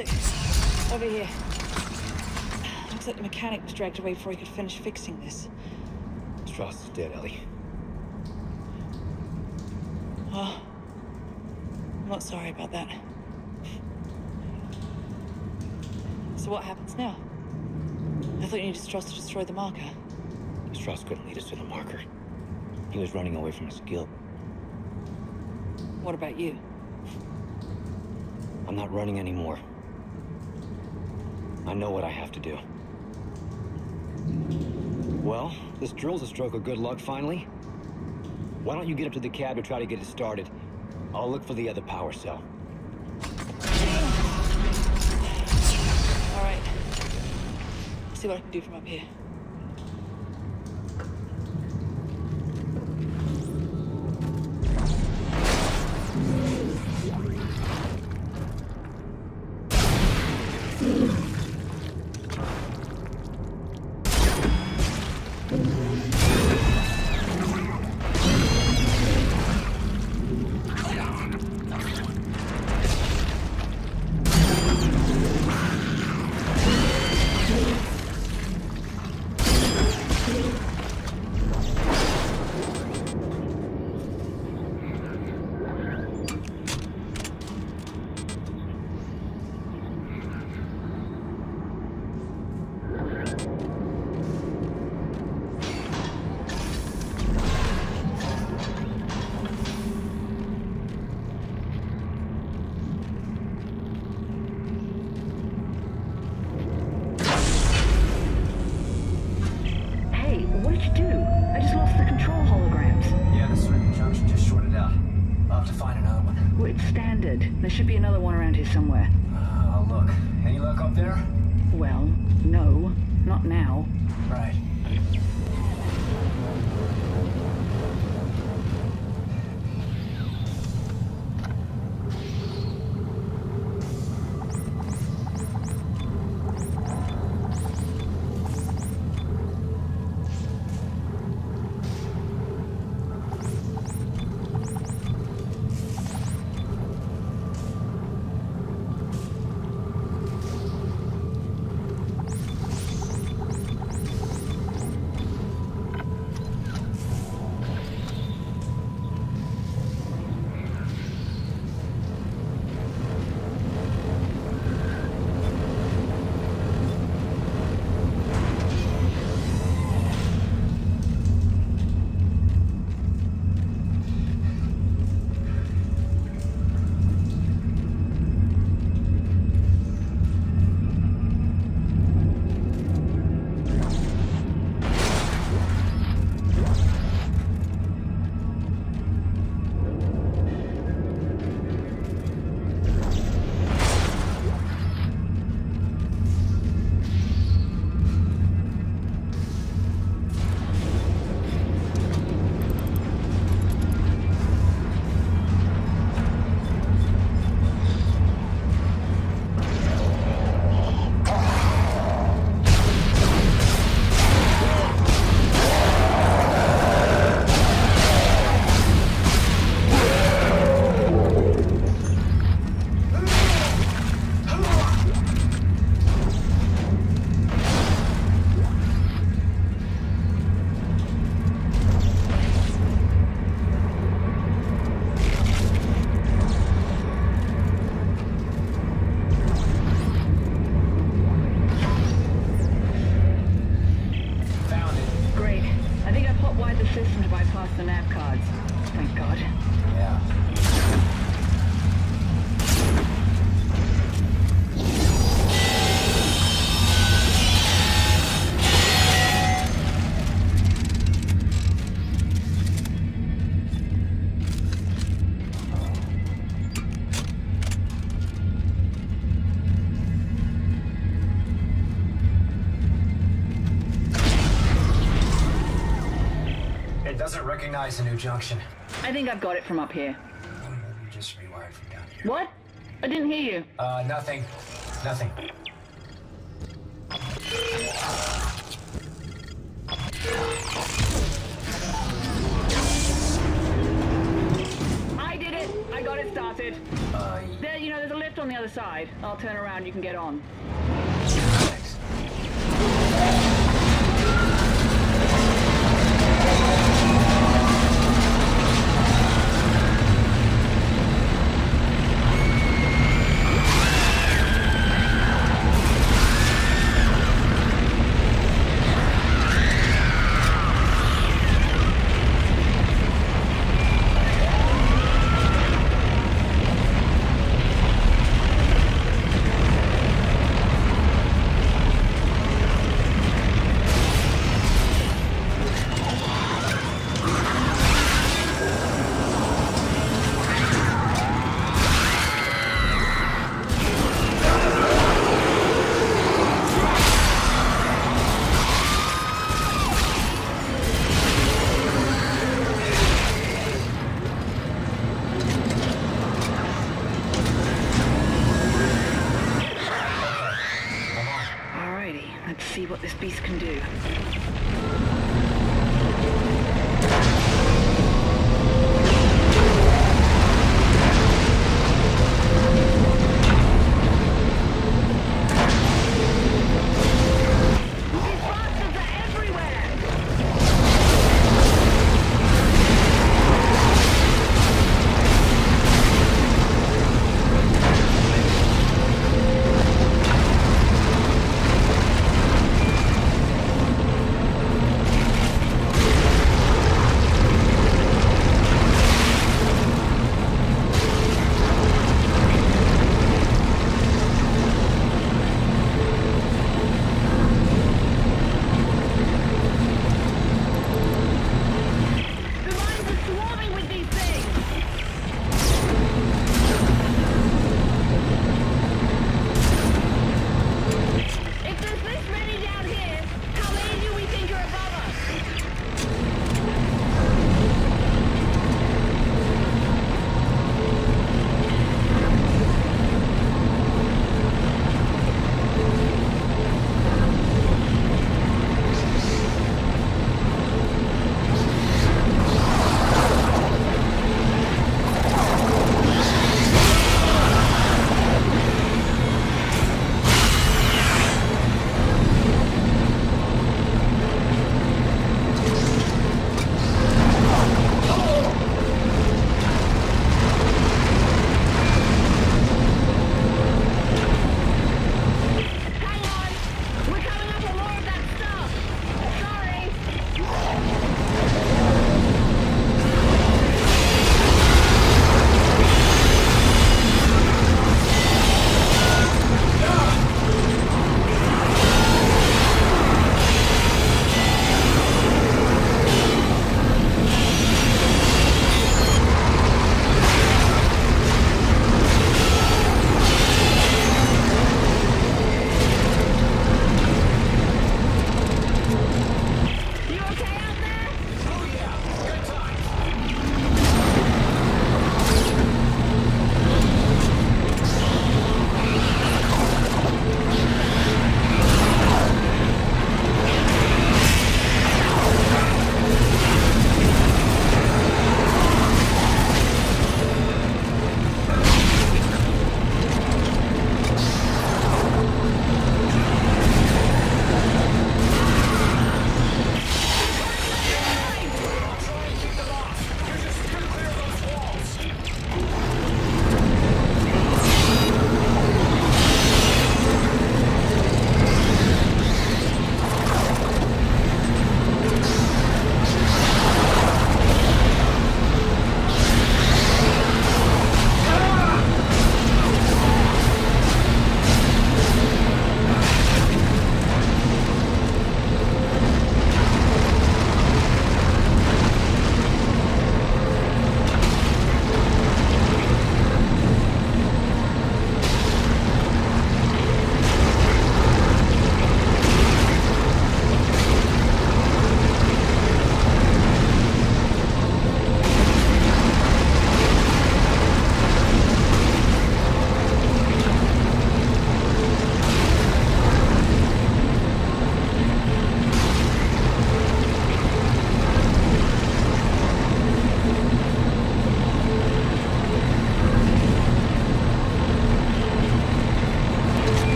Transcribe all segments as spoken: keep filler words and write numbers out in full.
Isaac, over here. Looks like the mechanic was dragged away before he could finish fixing this. Strauss is dead, Ellie. Oh, I'm not sorry about that. So what happens now? I thought you needed Strauss to destroy the marker. Strauss couldn't lead us to the marker. He was running away from his guild. What about you? I'm not running anymore. I know what I have to do. Well, this drill's a stroke of good luck, finally. Why don't you get up to the cab to try to get it started? I'll look for the other power cell. All right. See what I can do from up here. There should be another one around here somewhere. Uh, look. Any luck up there? Well, no. Not now. Right. Doesn't recognize a new junction. I think I've got it from up here. Maybe you just rewired from down here. What? I didn't hear you. Uh, nothing. Nothing. I did it! I got it started. Uh, There, you know, there's a lift on the other side. I'll turn around, you can get on. Thanks. Let's see what this beast can do.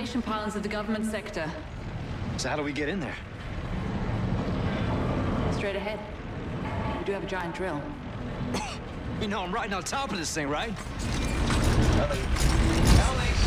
ventilation pylons of the government sector. So how do we get in there? Straight ahead. We do have a giant drill. You know I'm riding on top of this thing, right? L A